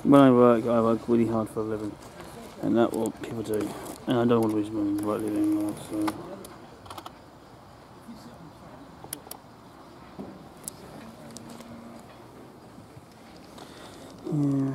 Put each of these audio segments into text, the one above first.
When I work really hard for a living, and that's what people do. And I don't want to lose my work living anymore, so. Yeah.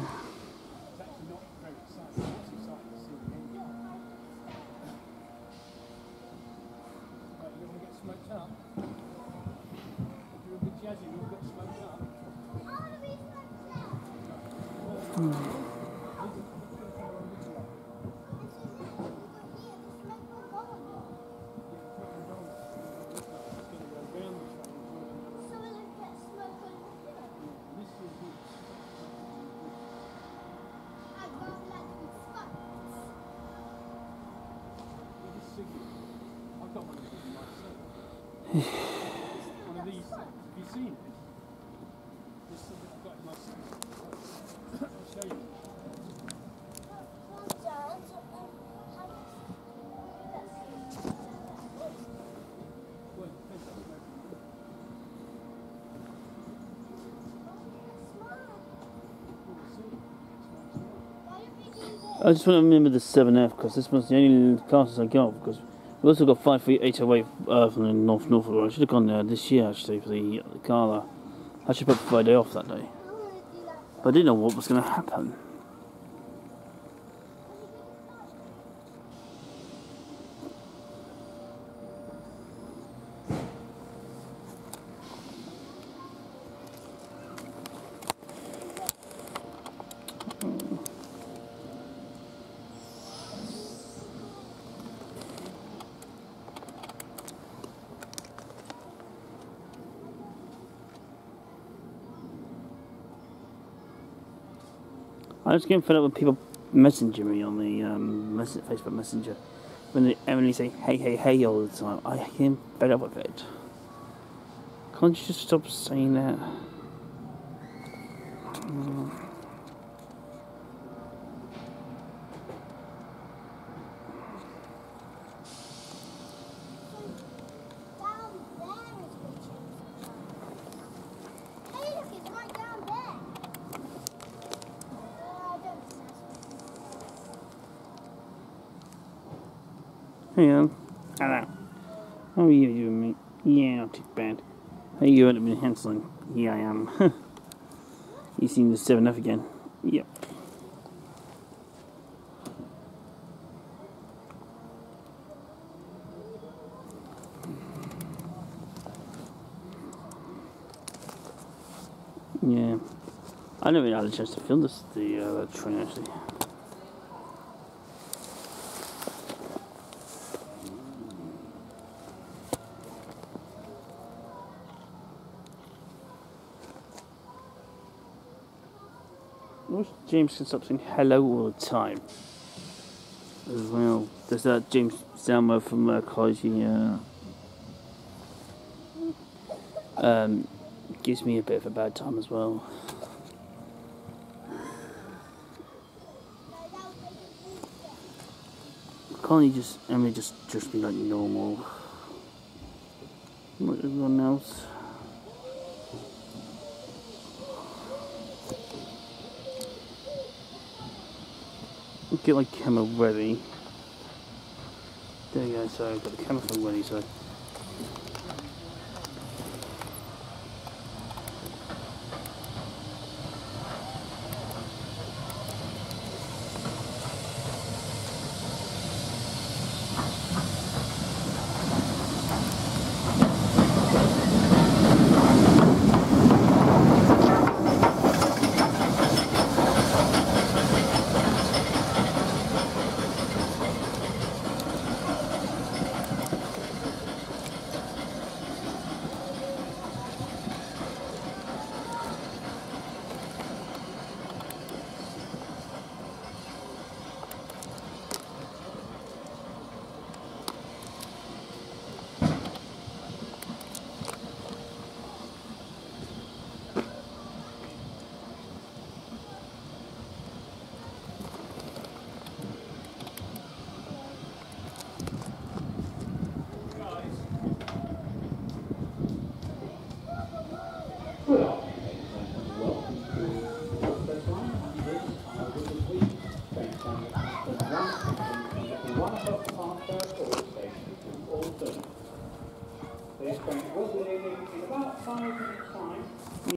I just want to remember the 7F because this was the only classes I got, because we also got 53808 from the Norfolk. I should have gone there this year actually for the gala. I should put Friday off that day, but I didn't know what was going to happen. I was getting fed up with people messaging me on the Facebook Messenger when they only say hey, hey, hey all the time. I get fed up with it. Can't you just stop saying that? Hey, hello. How are you doing, mate? Yeah, not too bad. How are you at Mid Hants Railway? Yeah, I am. You seen the 7F again? Yep. Yeah. I never really had a chance to film the train actually. I wish James can stop saying hello all the time as well. There's that James Selmer from college, he gives me a bit of a bad time as well. Can't he just be like normal like everyone else? Get my camera ready. There you go, so I've got the camera phone ready, so. This train will be leaving in about 5 minutes' time.